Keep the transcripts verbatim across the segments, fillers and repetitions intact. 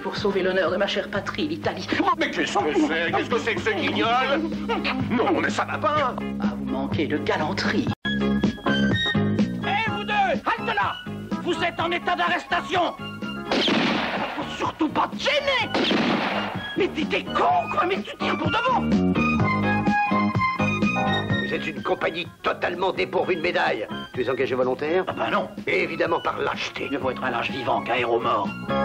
pour sauver l'honneur de ma chère patrie, l'Italie. Mais qu'est-ce que c'est? Qu'est-ce que c'est que ce guignol? Non, mais ça va pas. Ah, vous manquez de galanterie. Hé, vous deux, halte là! Vous êtes en état d'arrestation! Faut surtout pas te gêner! Mais t'es t'es con, quoi! Mais tu tires pour de bon! Vous êtes une compagnie totalement dépourvue de médailles. Tu es engagé volontaire? Ah ben non. Et évidemment par lâcheté. Mieux vaut être un lâche vivant qu'un héros mort.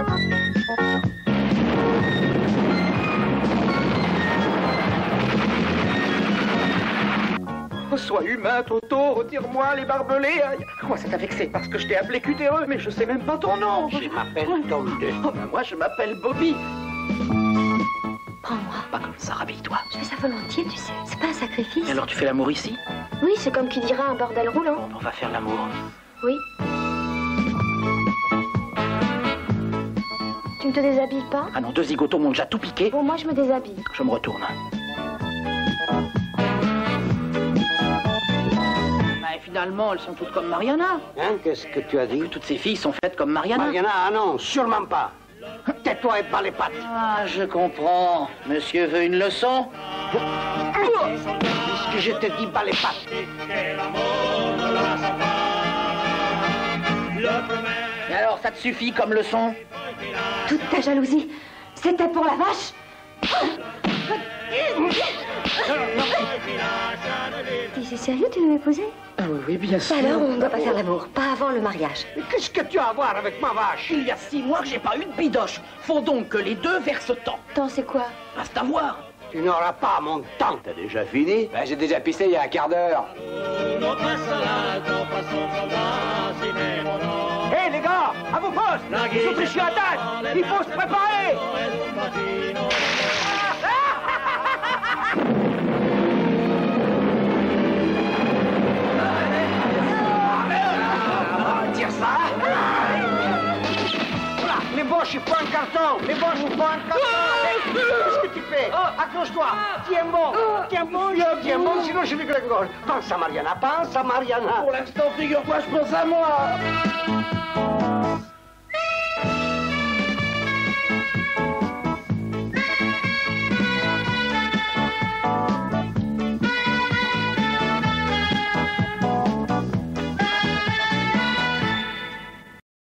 Oh, sois humain, Toto, retire-moi les barbelés. Moi, ça t'a vexé parce que je t'ai appelé cutéreux, mais je sais même pas ton nom. Je m'appelle Tom deux. Oh, ben moi, je m'appelle Bobby. Prends-moi. Pas comme ça, rhabille-toi. Je fais ça volontiers, tu sais. C'est pas un sacrifice. Et alors, tu fais l'amour ici? Oui, c'est comme qui dira un bordel roulant. Bon, on va faire l'amour. Oui. Tu ne te déshabilles pas? Ah non, deux zigotos m'ont déjà tout piqué. Bon, moi, je me déshabille. Je me retourne. Mais finalement, elles sont toutes comme Mariana. Hein? Qu'est-ce que tu as dit? Toutes ces filles sont faites comme Mariana. Mariana, ah non, sûrement pas. Tais-toi et bats les pattes. Ah, je comprends. Monsieur veut une leçon? Puisque je te dis bats les pattes. Et alors, ça te suffit comme leçon? Toute ta jalousie, c'était pour la vache? Dis, c'est sérieux, tu veux m'épouser? Ah oui, oui, bien sûr. Alors, on ne doit pas faire l'amour, pas avant le mariage. Mais qu'est-ce que tu as à voir avec ma vache? Il y a six mois que j'ai pas eu de bidoche. Faut donc que les deux versent tant. Tant, c'est quoi? Reste à voir. Tu n'auras pas mon temps. T'as déjà fini? Ben, j'ai déjà pissé il y a un quart d'heure. Hé, hey, les gars, à vos postes! Les Autrichiens attaquent! Il faut se préparer! Tire ça! Voilà, les boches, il faut un carton! Les boches, il faut un carton! Qu'est-ce que tu fais? Accroche-toi! Tiens bon! Tiens bon! Tiens bon, sinon je vais grégole! Pense à Mariana, pense à Mariana! Pour l'instant, figure-toi, je pense à moi.